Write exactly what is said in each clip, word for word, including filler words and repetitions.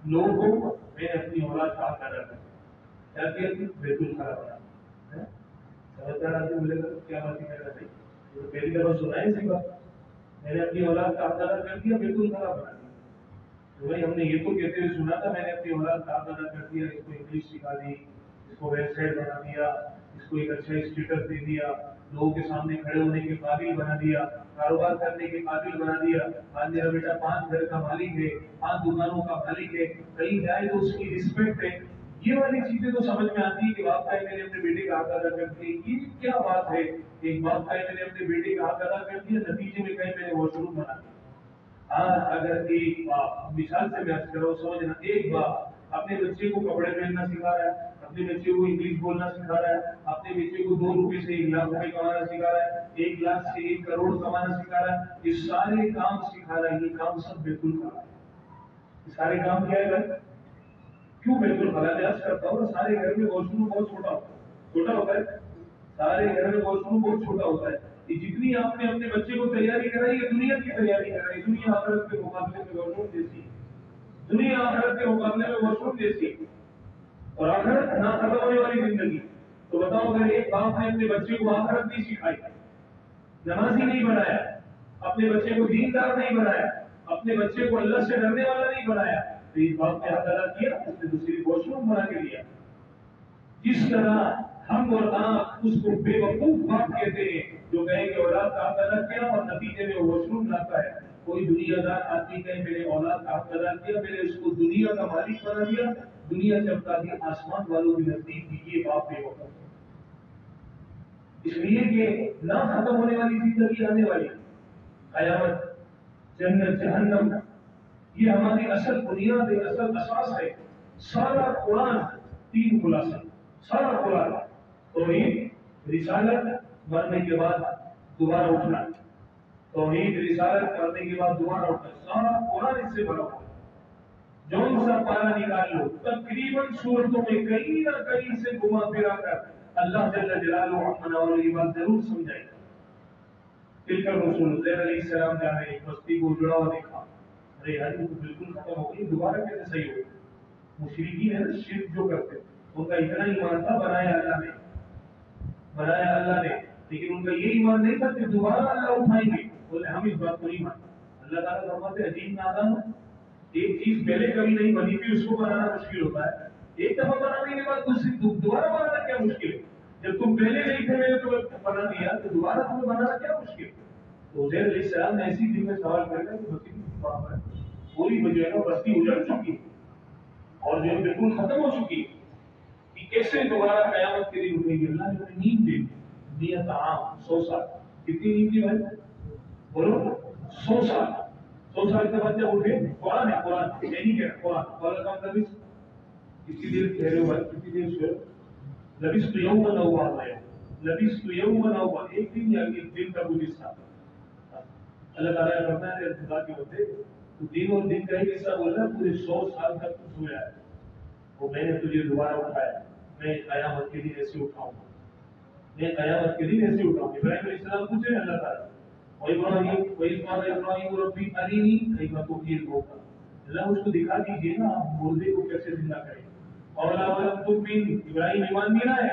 لوگوں کو میں نے اپنی اولاد کا حق ادا کر کیا کیا بیت الخلا بنا سمجھدار آدمی ملے گا کیا بات کہہ رہا بھائی تو پہلی دفعہ سنا ہے اسی بات میں نے اپنی اولاد کا حق ادا کر دیا بیت الخلا بنا دیا تو بھائی ہم نے یہ تو کہتے ہوئے سنا تھا میں نے اپنی اولاد کا حق ادا کر دیا اس کو انگلش سکھا دی اس کو ویب سائٹ بنا دیا اس کو ایک اچھا اسٹیٹس دے دیا لوگوں کے سامنے کھڑے ہونے کے قابل بنا دیا کاروبار کرنے کے قابل بنا دیا آج میرا بیٹا پانچ گھر کا مالک ہے پانچ دکانوں کا مالک ہے کہیں جائے تو اس کی رسپیکٹ ہے یہ والی چیزیں تو سمجھ میں آتی ہے کہ باپ کا میں نے اپنے بیٹے کا حق ادا کر دیا یہ کیا بات ہے ایک باپ کا میں نے اپنے بیٹے کا حق ادا کر دیا نتیجے میں کہیں میں نے واش روم بنا دیا آج اگر ایک باپ مثال سے میں عرض کر رہا ہوں سمجھنا ایک باپ اپنے بچے کو کپڑے پہننا سکھا رہا ہے اپنے بچے کو انگلش بولنا سکھا رہا ہے اپنے بچے کو دو روپے سے ایک لاکھ روپے کمانا سکھا رہا ہے ایک لاکھ سے ایک کروڑ کمانا سکھا رہا ہے یہ سارے کام سکھا رہا ہے یہ کام سب بیت الخلا ہے یہ سارے کام کیا ہے بھائی کیوں بیت الخلا میں عرض کرتا ہوں سارے گھر میں واش روم بہت چھوٹا ہوتا ہے چھوٹا ہوتا ہے سارے گھر میں واش روم بہت چھوٹا ہوتا ہے یہ جتنی آپ نے اپنے بچے کو تیاری کرائی ہے دنیا کی تیاری کرائی دنیا آخرت کے مقابلے میں واش روم جیسی دنیا آخرت کے مقابلے میں واش روم جیسی اور آخرت نہ ختم ہونے والی زندگی تو بتاؤ اگر ایک باپ نے اپنے بچے کو آخرت نہیں سکھائی نمازی نہیں بنایا اپنے بچے کو دیندار نہیں بنایا اپنے بچے کو اللہ سے ڈرنے والا نہیں بنایا تو اس باپ نے حق ادا کیا اس نے دوسری واش روم بنا کے لیا جس طرح ہم اور آپ اس کو بے وقوف باپ کہتے ہیں جو کہے کہ اولاد کا حق ادا کیا اور نتیجے میں واش روم لاتا ہے کوئی دنیا دار آدمی کہے میں نے اولاد کا حق ادا کیا میں نے اس کو دنیا کا مالک بنا دیا دنیا چمکا دی آسمان والوں کے نزدیک بھی یہ باپ بے وقوف اس لیے کہ نہ ختم ہونے والی زندگی آنے والی قیامت جنت جہنم یہ ہماری اصل بنیاد ہے اصل اساس ہے سارا قرآن تین خلاصہ سارا قرآن توحید رسالت مرنے کے بعد دوبارہ اٹھنا توحید رسالت مرنے کے بعد دوبارہ اٹھنا سارا قرآن اس سے بڑا ہوا جون سا پارا نکال لو تقریباً صورتوں میں کہیں نہ کہیں سے گھما پھرا کر اللہ جل جلالہ رحمنا اور یہ بات ضرور سمجھائے تلک الرسول زیر علیہ السلام جا رہے ایک بستی کو جڑا ہوا دیکھا ارے یار یہ تو بالکل ختم ہو گئی دوبارہ کیسے صحیح ہو مشرکین ہے نا شرک جو کرتے ان کا اتنا ایمان تھا بنایا اللہ نے بنایا اللہ نے لیکن ان کا یہ ایمان نہیں تھا کہ دوبارہ اللہ اٹھائیں گے بولے ہم اس بات کو نہیں مانتے اللہ تعالیٰ فرماتے عجیب نادان ایک چیز پہلے کبھی نہیں بنی تھی اس کو بنانا مشکل ہوتا ہے ایک دفعہ بنانے کے بعد دوسری دوبارہ بنانا کیا مشکل ہے جب تم پہلے نہیں تھے میں نے تمہیں بنا دیا تو دوبارہ تمہیں بنانا کیا مشکل تو زید علیہ السلام نے ایسی دل میں سوال کر کہ بستی کی بات ہے پوری جو ہے نا بستی اجڑ چکی اور جو بالکل ختم ہو چکی کہ کیسے دوبارہ قیامت کے دن اٹھے گی اللہ نے انہیں نیند دے دی دیا تعام سو سال کتنی نیند دی بھائی بولو سو سال سو سال کے بعد جب اٹھے قرآن ہے قرآن یہی کہہ قرآن قرآن کا مطلب کسی دیر ٹھہرے ہوئے کسی دیر سے لبس تو یوم بنا ہوا ہے لبس تو یوم بنا ہوا ایک دن یا ایک دن کا کچھ حصہ اللہ تعالیٰ کا فرمان ہے خدا کے بندے تو دن اور دن کا ایک حصہ بول رہا ہے پورے سو سال تک تو سویا ہے وہ میں نے تجھے دوبارہ اٹھایا میں قیامت کے دن ایسے اٹھاؤں گا میں قیامت کے دن ایسے اٹھاؤں گا ابراہیم علیہ السلام پوچھے اللہ تعالیٰ وإبراهيم وإذ قال إبراهيم ربي أرني كيف تحيي الموتى اللہ اس کو دکھا دیجیے نا آپ مردے کو کیسے زندہ کریں اور ولم تؤمن ابراہیم ایمان نہیں لایا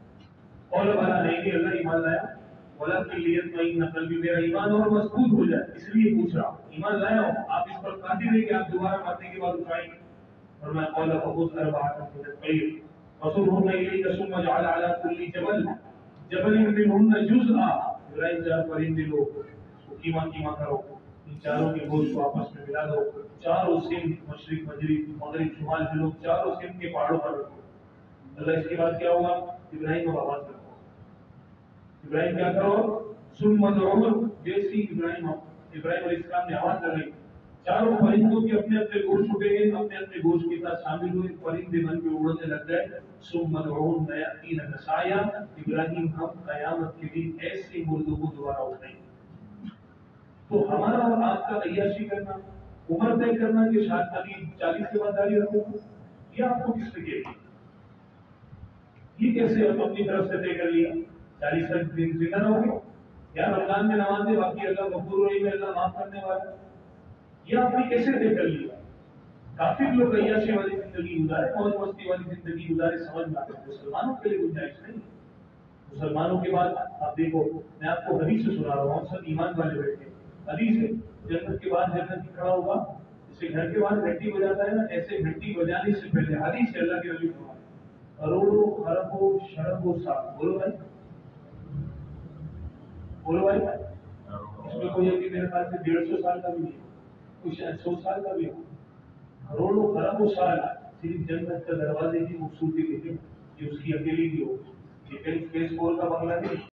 اور بھلا نہیں اللہ ایمان لایا ولكن ليطمئن قلبي میرا ایمان اور مضبوط ہو جائے اس لیے پوچھ رہا ہوں ایمان لایا ہوں آپ اس پر قادر ہیں کہ آپ دوبارہ مرنے کے بعد اٹھائیں گے اور میں قال فخذ أربعة من الطير فصرهن إليك ثم اجعل على كل جبل جبل منهن جزءا ابراہیم چار پرندے لو قیمہ قیمہ کرو ان چاروں کے گوشت کو آپس میں ملا دو چاروں سمت مشرق مغرب مغرب شمال جنوب چاروں سمت کے پہاڑوں پر رکھو اللہ اس کے بعد کیا ہوگا ابراہیم کو آواز رکھو ابراہیم کیا کرو ثم ادعوه جیسی ابراہیم ابراہیم علیہ السلام نے آواز لگائی چاروں پرندوں کے اپنے اپنے گوشت اٹھے گئے اپنے اپنے گوشت کے ساتھ شامل ہوئے پرندے بن کے اڑنے لگ گئے ثم ادعوه يأتين نسایا ابراہیم ہم قیامت کے دن ایسے مردوں کو دوبارہ اٹھائیں گے تو ہمارا اور آپ کا عیاشی کرنا عمر طے کرنا کہ شاید ابھی چالیس کے بعد داڑھی رکھو یہ آپ کو کس نے کہا یہ کیسے ہم اپنی طرف سے طے کر لیا چالیس تک دن زندہ رہو گے یا رمضان میں نماز دے باقی اللہ غفور رحیم اللہ معاف کرنے والا یہ آپ نے کیسے طے کر لیا کافی لوگ عیاشی والی زندگی گزارے، موج مستی والی زندگی گزارے، سمجھ میں آتے ہیں مسلمانوں کے لیے گنجائش نہیں۔ مسلمانوں کے بعد آپ دیکھو، میں آپ کو حدیث سے سنا رہا ہوں، سب ایمان والے بیٹھے، حدیث ہے جنت کے بعد جنت کھڑا ہوگا، جیسے گھر کے بعد گھنٹی بجاتا ہے نا، ایسے گھنٹی بجانے سے پہلے حدیث ہے اللہ کے نبی فرماتے ہیں، کروڑوں خربوں شربوں سال، بولو بھائی، بولو بھائی، اس میں کوئی ابھی میرے خیال سے ڈیڑھ سو سال کا بھی نہیں، کچھ سو سال کا بھی ہو، کروڑوں خربوں سال صرف جنت کا دروازے کی خوبصورتی دیکھیں، یہ اس کی اکیلی کی ہو، یہ کہیں اسپیس فور کا بنگلہ نہیں،